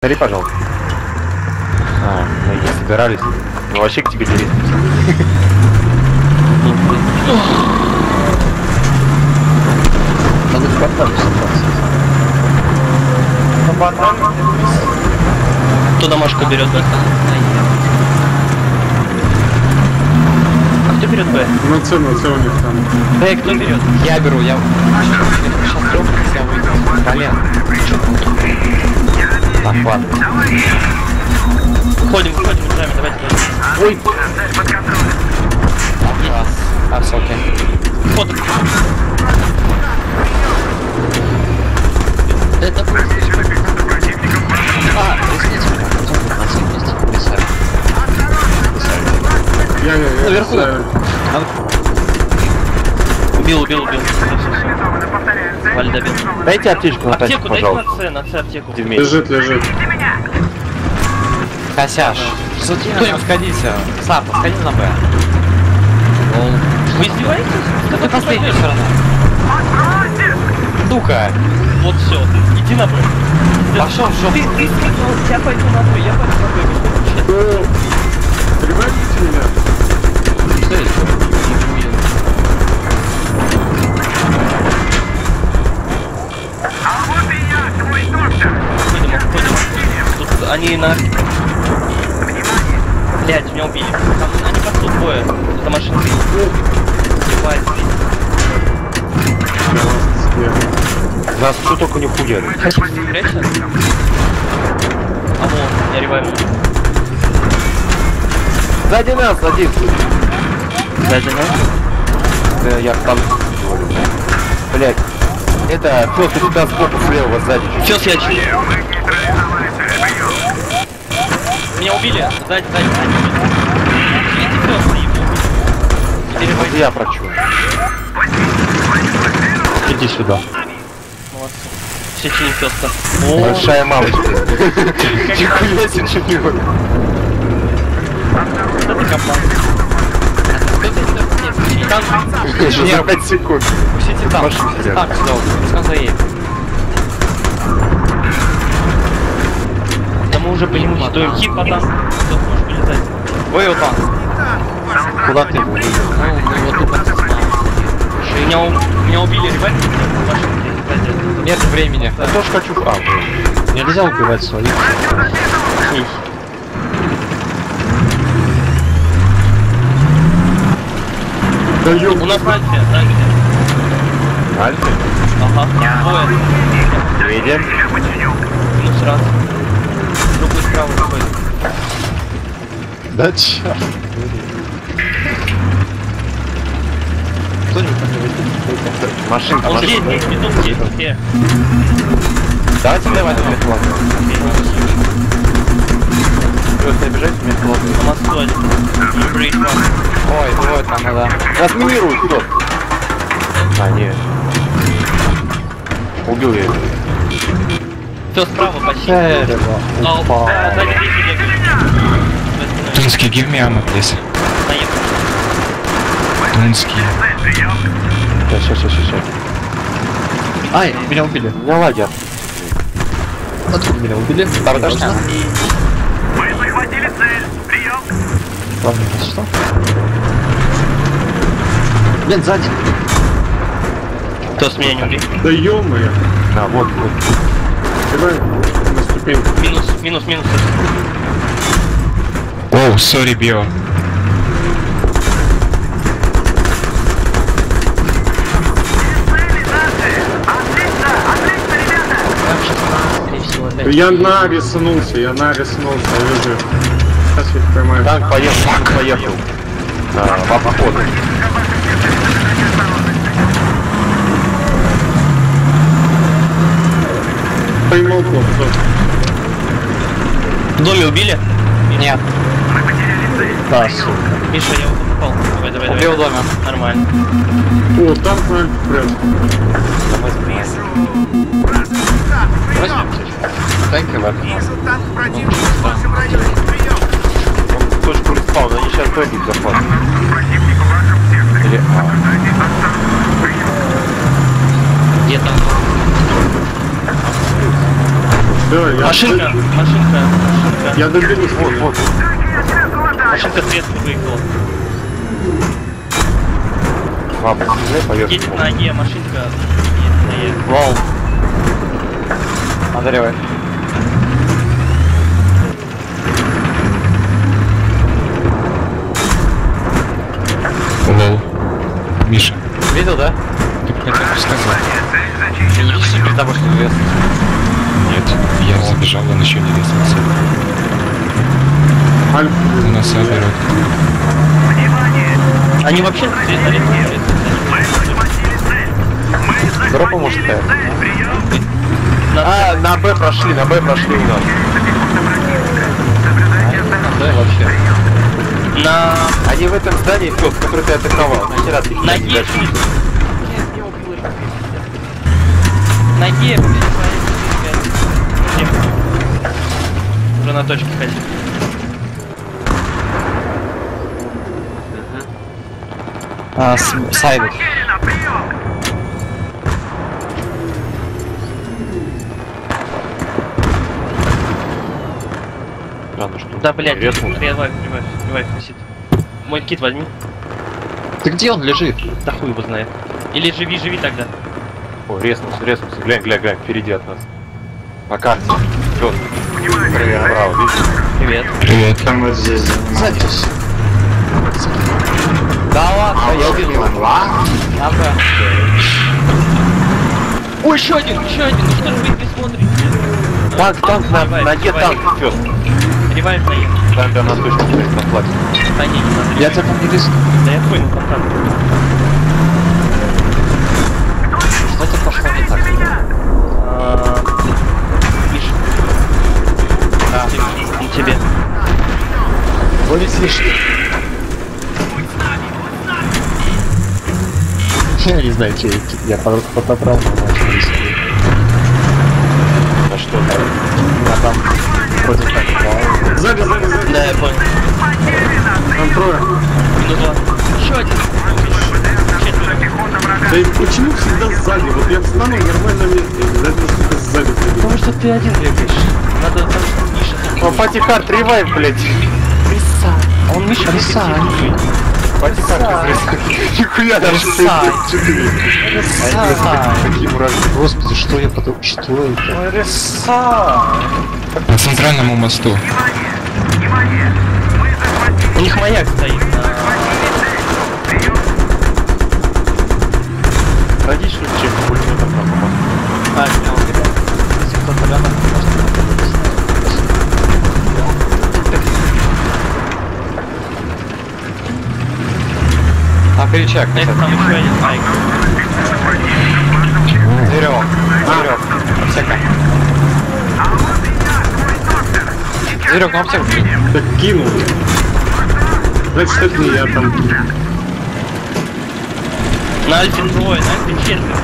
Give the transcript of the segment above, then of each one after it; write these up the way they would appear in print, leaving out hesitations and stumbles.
Смотри, пожалуйста. А, мы не собирались. Ну вообще к тебе лезть. Надо в портале собраться. Кто домашку берет, да? А кто берет Б? На С у них там. Б кто берет? Я беру, я... Сейчас трёх, я выйду. Блин. Так, ладно. Выходим, сами, давайте. Ой! Все окей. Вход. Это просто... Ресницы. Я наверху. Убил. Все. Валь добил. Дайте аптечку на тачку, Аптеку, дайте пожалуйста. на С аптеку. Лежит. Косяш. Кто-нибудь сходите. Сапа, сходи на Б. Вы издеваетесь? Ты последний все равно. Дука. Вот все, иди на Б. Пошел в жопу. Ты сказал, я пойду на Б, я пойду на Б. Ревайвите меня. Что это? Ходим. Тут они на... Блять, меня убили. Там они пасут двое за машинкой. Нас что только не хуяли. Хотите прячься? А вон, я ревайву. Сзади нас один. Сзади нас? Да, я там говорю. Блять. Это Фёс, у тебя сбоку слева, вот сзади. Фёс, я чую. Меня убили. Сзади. Видите, Фёс, ебу. Вот я прочу. Иди сюда. Молодцы. Все чини Фёска. Большая мамочка. Нихуя себе чемпион. Это капан. Еще за 5 секунд. Пустите там. Так, сюда. Пускай заедет. Да мы уже преимуществуем хит, потом кто может вылезать. Вывел там. Куда ты будешь? Ну, вот тут. Меня убили, ребята. Нет времени. Я тоже хочу... А, блин. Нельзя убивать своих. Да ёб. У нас Альфия, да, где? Альфа? Ага, двое. Видим. Минус раз. Другой справа выходит. Да чё? Кто-нибудь там не выйдет? Машинка, Он здесь, машинка. здесь, где? Давайте давай на метло. Просто обижайте метло. На мосту один. Ой, двое там надо. Разминируй, кто? А, нет. Убил я его. Все справа, почти. Дерево. Упал. Сзади здесь бегает. Тунский, give me ammo, please. Наехал. Тунский. Сейчас. Ай, меня убили. У меня лагерь. Откуда меня убили? Второй этаж. Мы захватили цель. Прием. Ладно, что? Блин, сзади. Кто с меня не убил? Да ё-моё. Да, вот. Давай на ступеньку. Минус. Оу, sorry, Био. Отлично, ребята. Я нариснулся, я вижу. Сейчас я их поймаю. Танк поехал. В обход. Поймал плохо. В доме убили? Нет. Да, сука. Миша, я его попал. Давай. Убил в доме. Нормально. О, танк на альфе прям. Танки в Вижу танк противника в вашем районе. Прием. Он точку респауна, они сейчас бэбик захватят. Противник в вашем секторе. Или... Где там? Все, я... Машинка. Я доберусь. Вот. Машинка сверху выехала. Ладно, езжай поверх. Едет на Е, машинка. Едет на Е. Лол. Андреевой. Лол. Миша, Видел, да? ты бы хотя бы сказал. Ты не видишь, что перед тобой что вес? Нет, я забежал, он еще не весился. Альфа. У нас оберет. Они вообще светали. Дропа может стоять. А, на Б прошли у нас. Да, вообще. На... Они в этом здании, тот, который ты атаковал. Нахера ты На Е. дальше? На Е, блядь. Уже на точке ходить. Сайдед. Рано что. Да, блядь, Резко. ревайв висит. Мой кит возьми. Ты где он лежит? Да хуй его знает. Или живи тогда. О, резнулся. Глянь, впереди от нас. Пока. Чё? Направо, видишь? Привет. Привет. Там вот здесь. Да ладно, я убил его. Ага. Ой, еще один. Ну что ж вы не смотрите? Танк на Е танк, пёс. Ревайв на Е. Там на точку стоит, на флаге. Да не надо. Я тебя там не вижу. Да я понял, там танк. Что-то пошло не так. Миша. Да. На тебе. Болит лишний. Я не знаю, что я подобрал, А что там? а там против так. Сзади. Да, я понял. Там трое. Минус 2. Еще один. Да и почему всегда сзади? Вот я встану в нормальном месте, и обязательно сука сзади придет. Потому что ты один бегаешь. Надо там Миша. О, Патихард, ревайв, блядь. Он Миша Патихард, нихуя даже какие муравьи. Господи, что я потом... Что это? По центральному мосту. У них маяк стоит на... Традичный чек пулеметом на помогу. А, понял, ребят. Если кто-то рядом, а, перечек. Это там еще один маяк. Зверёв. Аптека. Зверёк, ну аптеку. Так кинул. Значит, это не я там. На Альфин двое, на Альфин четверо.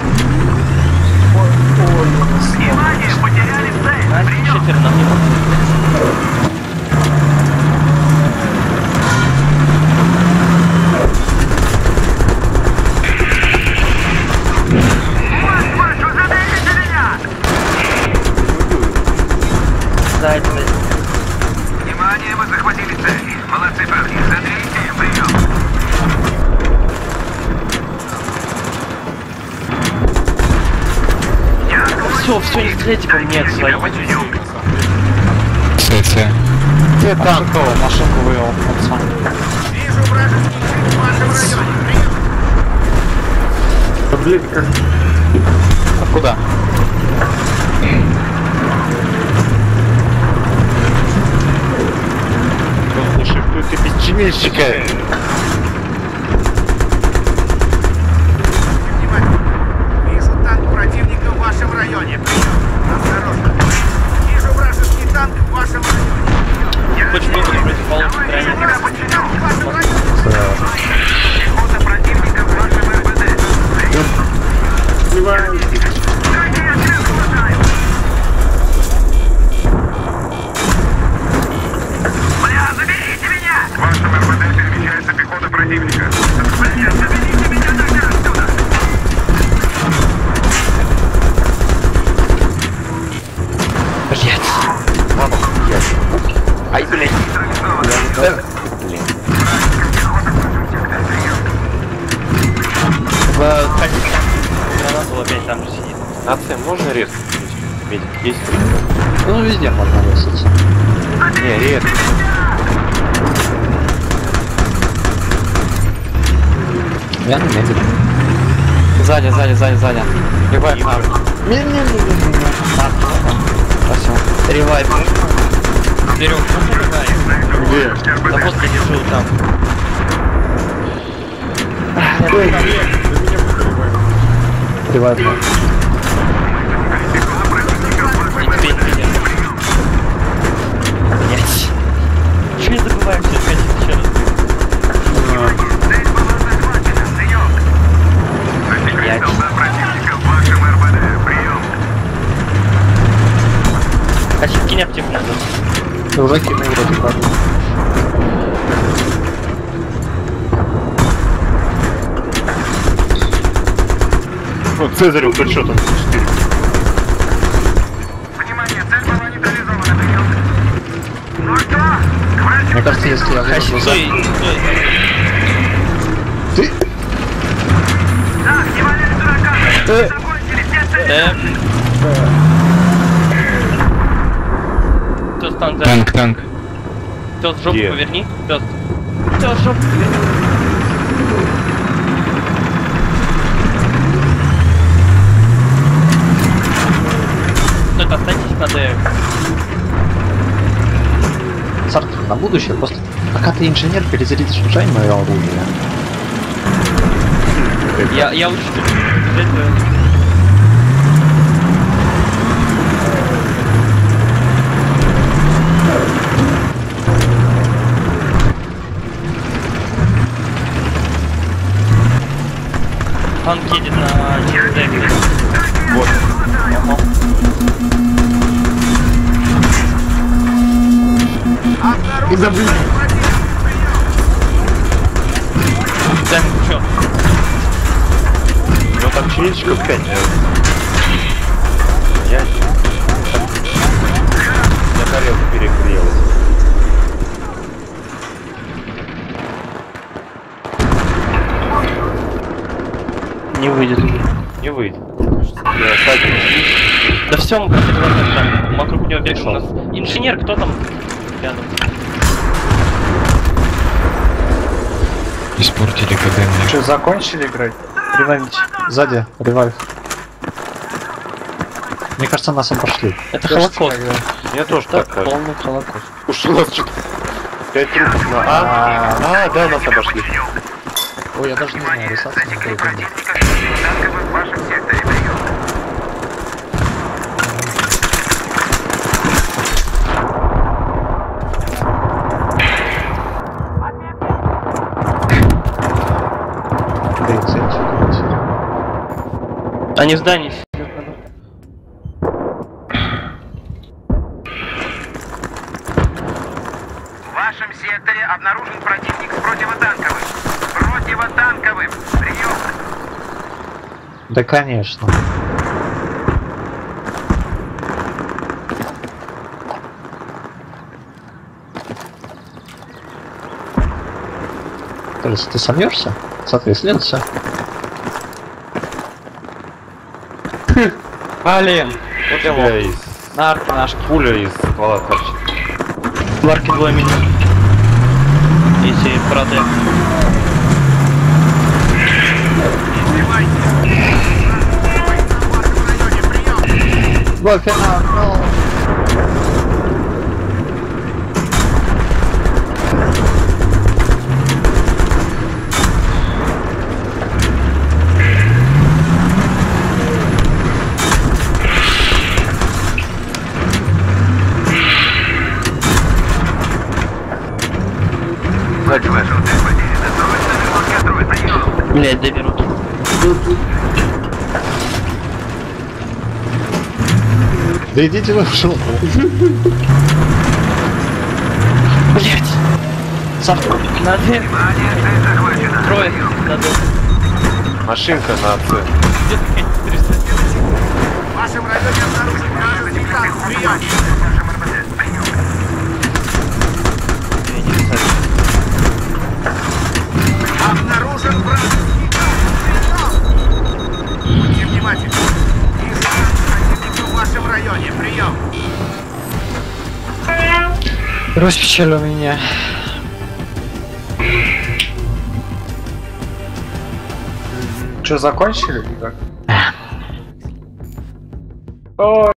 На Альфин четверо нам не могут. Да, это... Внимание, мы захватили цель. Молодцы, парни. Заберите, прием. Все, не стреляйте по мне, свои. ЦЦ. Где танк? Машинку вывел. Он сам. Вижу вражеский в вашем районе. Прием. Да, блядь, как... Откуда? Слушай, ты пятимильщика. Вижу танк противника в вашем районе. Прием. Осторожно. Вижу вражеский танк в вашем районе. Хочешь выбрать противоположную границу? Тебя подчинен в вашем районе. Пехота противника в вашем РБД. Сливаем. Бля, заберите меня! В вашем РБД перемещается На С можно резко? Есть. Ну, везде можно высадиться. Не, резко. Я не медленно. Сзади. Ревайв. Спасибо. Ревайв. Серег, можно ревайв? Где? Да вот я лежу там. Ревайв. Блять. Че я забываю все сходить еще раз? Блять. Хочу кинь аптеку назад. Уже кинул вроде как. Ну, Цезарю хэдшотом 4. Внимание, цель была нейтрализована, прием. Ну что, к врачу? Мне кажется, если я выложу за... Стой. Ты... Так, не валяй дурака! Закончили все цели! Пёс, танк, да. Танк. Пёс, жопу Где? поверни. Пёс, жопу поверни. Стой, останьтесь на Д. Сартр, на будущее, после... Пока ты инженер, перезаряжай мое оружие. Я учту. Танк едет на через Д. Вот. И забыл. Да, чё? Ну там чиничка 5, Я тарелку перегрелась. Не выйдет. Не выйдет. Я садик. Да все, мы просто там. Вокруг него бегал у нас. Инженер, кто там? Рядом. Испортили КД мне. Что, закончили играть? Ревайвить. Сзади, ревайв. Мне кажется, нас обошли. Это Холокост. Мне тоже так кажется. Полный Холокост. Уж у нас что-то 5 трупов на А. Да, нас обошли. Ой, я даже не знаю, рисоваться не буду. Танковым в вашем секторе, прием. Они в здании сидят. В вашем секторе обнаружен противник с противотанковым. Противотанковым. Прием. Да, конечно. То есть ты сомнешься? Соответственно, все. Блин! У тебя из Нарки наш. пуля из ствола торчит. Варки 2 минут. Если правда. Блять, доберут. Да идите вы в жопу. Блять. Сартр. На Д. Трое. На Д. Машинка на С. Где-то 300. В вашем районе обнаружен вражеский танк. Прием. Обнаружен вражеский танк. Прием. Будьте внимательны. Вижу Распечалил меня. Что, закончили или как? Ой,